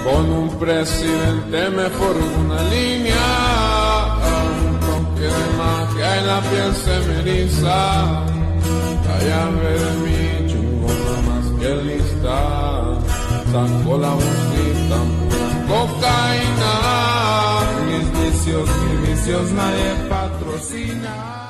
Con un presidente me formo una línea, un toque de magia en la piel se me eriza. La llave de mi chungo nada más que lista, saco la bolsita, cocaína. Mis vicios nadie patrocina.